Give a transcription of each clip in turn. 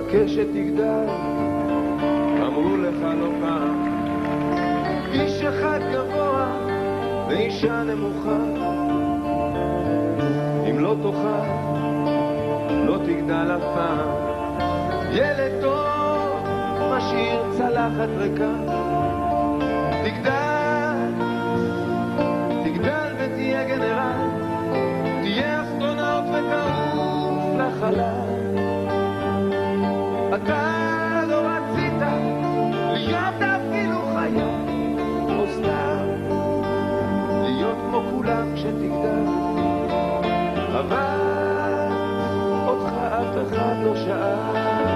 חכה שתגדל, אמרו לך לא פעם, איש אחד גבוה ואישה נמוכה, אם לא תוכל לא תגדל אף פעם. ילד טוב משאיר צלחת ריקה, תגדל, תגדל ותהיה גנרל, תהיה אסטרונאוט ותעוף לחלל. אתה לא רצית להיות אפילו חיה, או סתם להיות כמו כולם כשתגדל, אבל אותך אף אחד לא שאל.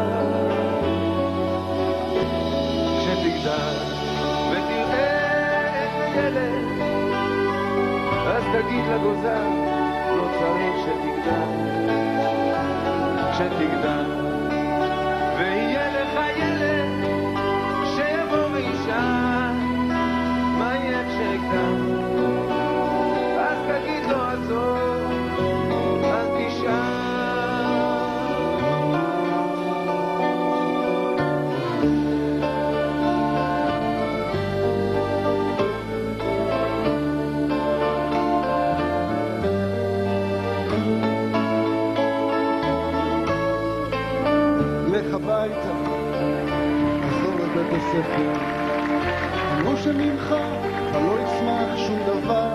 כשתגדל ותראה את הילד, אז תגיד לגוזר לא צריך שתגדל. כשתגדל ויהיה לך ילד שיבוא וישאל מה יהיה כשאגדל, אז תגיד לו עזוב, אל תשאל. לך הביתה, תחזור לבית הספר, אמרו שממך לא יצמח שום דבר.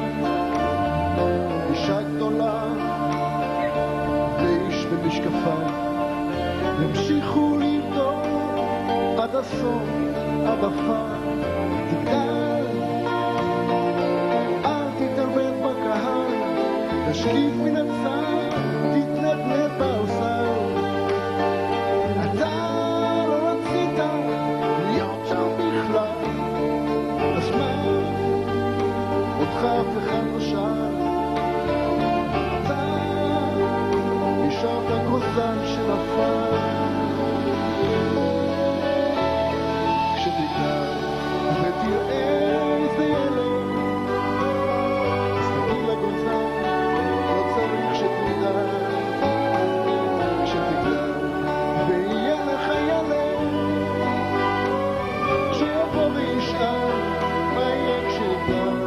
אישה גדולה ואיש במשקפיים ימשיכו לבדוק עד הסוף, עד עפר. תגדל, אל תתערבב בקהל, תשקיף מן הצד, תתנדנד באוצר. אף אחד לא שאל, אתה נשארת גוזל שנפל. כשתגדל ותראה איזה ילד, אז תגיד לגוזל לא צריך שתגדל. כשתגדל ויהיה לך ילד שיבוא וישאל מה יהיה כשתגדל,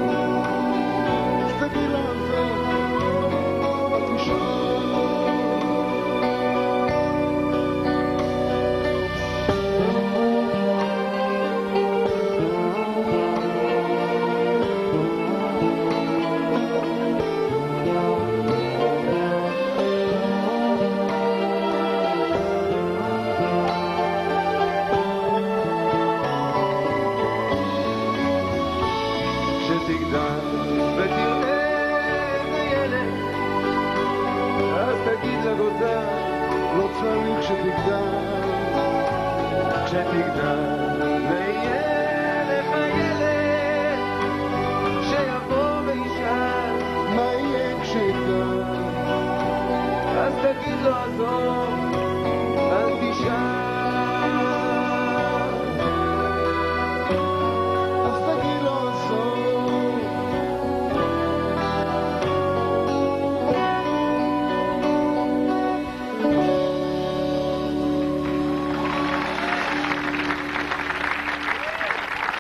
כשתגדל ותראה את הילד, אז תגיד לגוזל לא צריך שתגדל. כשתגדל